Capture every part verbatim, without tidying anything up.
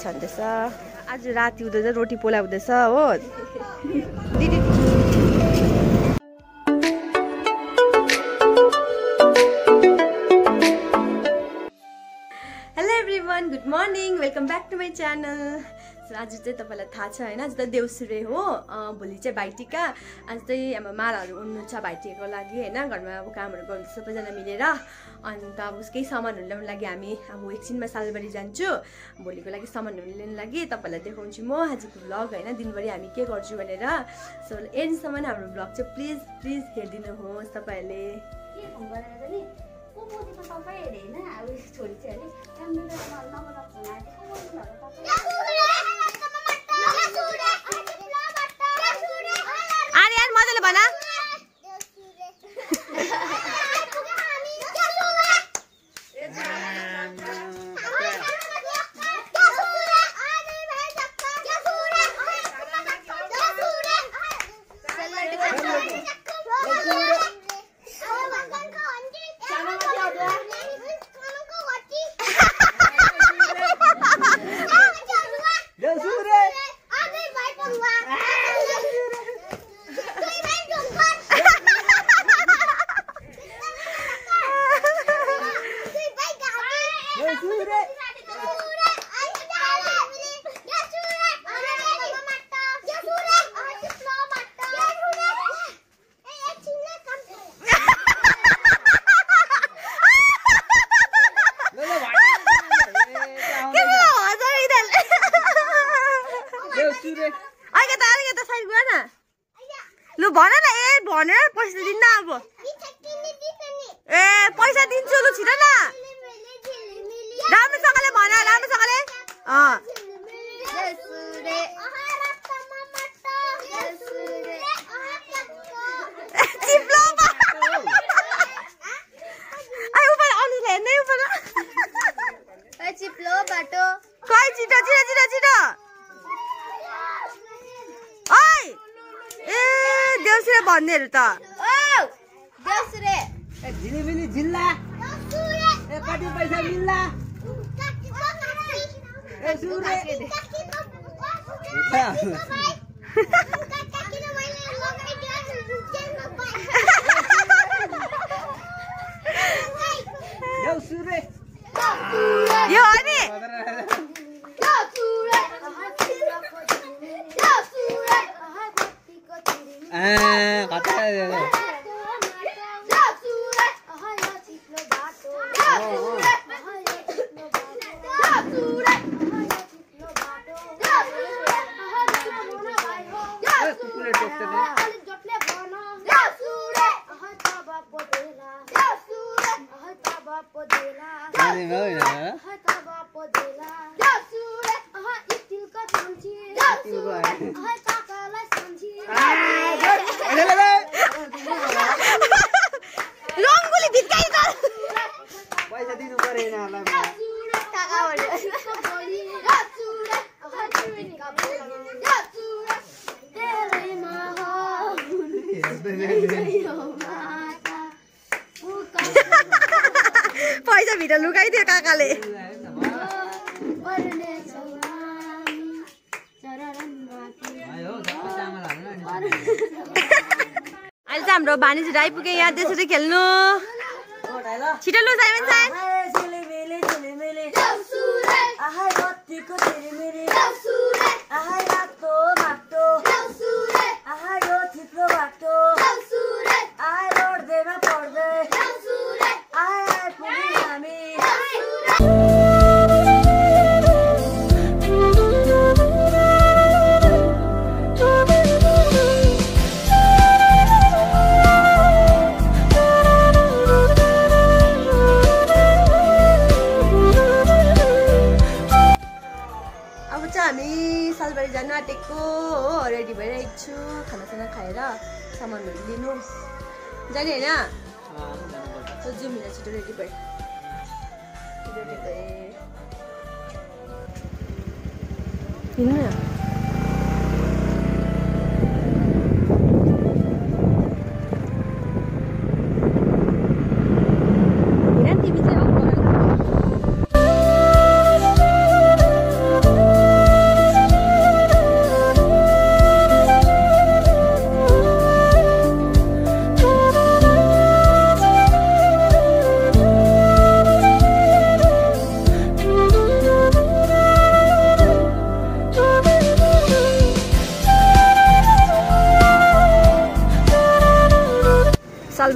छान्दैछ। आज राति हुँदैछ रोटी पोला हुँदैछ हो दिदी। Hello everyone, good morning, welcome back to my channel. आज चाहिँ तपाईँलाई थाहा छ होइन, आज त देउसुरे हो, भोलि चाहिँ भाइटिका। आज चाहिँ अब मालाहरू उन्नु छ भाइटिकाको लागि होइन, घरमा अब कामहरू गर्नु सबैजना मिलेर। अन्त अब केही सामानहरू ल्याउनु लागि हामी अब एकछिनमा सालबारी जान्छु भोलिको लागि सामानहरू लिनु लागि। तपाईँलाई देखाउँछु म आजको भ्लग होइन, दिनभरि हामी के गर्छु भनेर। सो एन्डसम्म हाम्रो भ्लग चाहिँ प्लिज प्लिज हेरिदिनुहोस् तपाईँहरूले। अरे यार मजाले भन। लु भन न, ए भनेर पैसा दिन्न अब। ए पैसा दिन्छु, लु छिटो न, राम्रोसँगले भन, राम्रोसँगले। अँ चिप्लो बाटो खै, छिटो छिटो छिटो छिटो। ओइ ए देउसुरे भन्नेहरू त देउसुरे झिलिमिली जिल्ला ए कति पैसा मिल्ला ए सुरे देउसुरे यो हो नि। पैसा दिनु परेन पैसा भित्र लुकाइदियो काकाले। अहिले चाहिँ हाम्रो भानिजी आइपुगे यहाँ देउसुरे खेल्नु। छिटो लु साइमन साइमन। हामी सालबारी जानु आँटेको हो, रेडी भइरहेको छु, खानासाना खाएर सामानहरू लिनु जाने होइन। जाउँ मिला छिटो रेडी भए रेडी भए हिँड्नु न। तिमी चाहिँ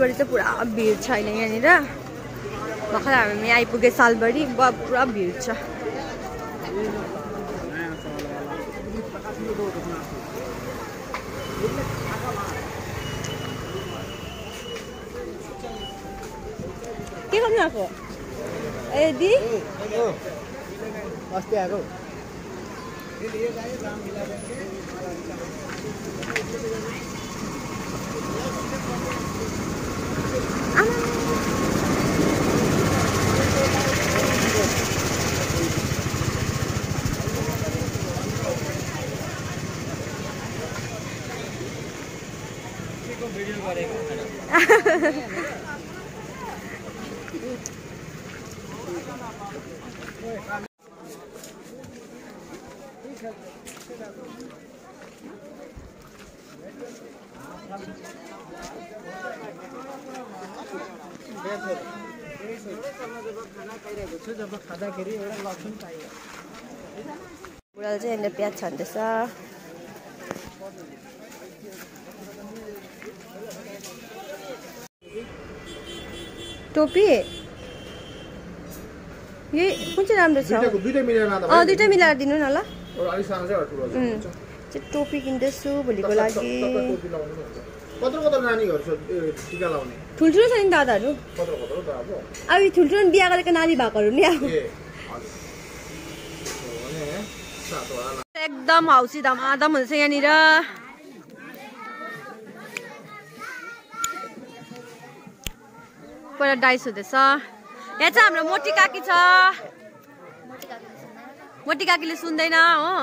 सालबारी चाहिँ पुरा भिड छ अहिले यहाँनिर भर्खर हामी आइपुगे सालबारी पुरा भिड छ के गर्नु आएको ए दी अस्ति आएको बुढाले चाहिँ यहाँनिर प्याज छान्दैछ टोपी यही कुन चाहिँ राम्रो छ अँ दुइटै मिलाएर दिनु न ल चाहिँ टोपी किन्दैछु भोलिको लागि ठुल्ठुलो छ नि दादाहरू अब ठुल्ठुलो बिहा गरेको नानी भएकोहरू नि अब एकदम हौसी धमाधम हुन्छ यहाँनिर पहिला डाइस हुँदैछ यहाँ चाहिँ हाम्रो मोटी काकी छ मोटी काकीले सुन्दैन हो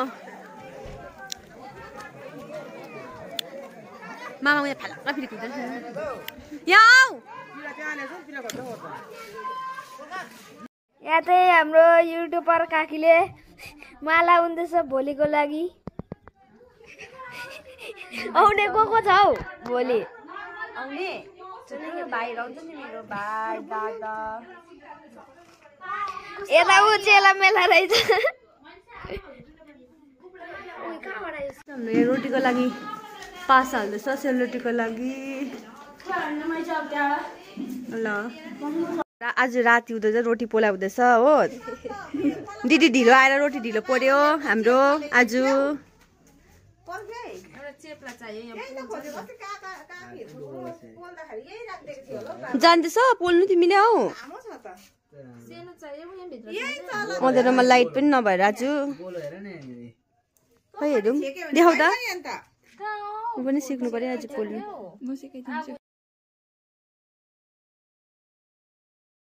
मामा यहाँ फाला फेरि कुद्दैन यहाँ यहाँ चाहिँ हाम्रो युट्युबर काकीले माला उन्दैछ भोलिको लागि आउने को को छ हौ भोलि आउने भाइ रहन्छ नि मेरो भाइ दादा यता ऊ चेला मेला रहेछ हाम्रो रोटीको लागि पास हाल्दैछ सेलरोटीको लागि ल आज राति हुँदैछ रोटी पोला हुँदैछ हो दिदी ढिलो आएर रोटी ढिलो पर्यो हाम्रो आज जान्दैछ पोल्नु तिमीले हौ मधेरोमा लाइट पनि नभएर आज खै हेरौँ देखाउ त म पनि सिक्नु पर्यो आज पोल्नु